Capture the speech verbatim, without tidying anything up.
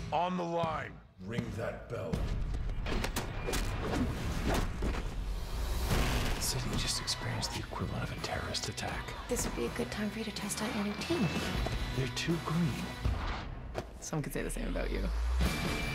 On the line. Ring that bell. The city just experienced the equivalent of a terrorist attack. This would be a good time for you to test out your new team. They're too green. Some could say the same about you.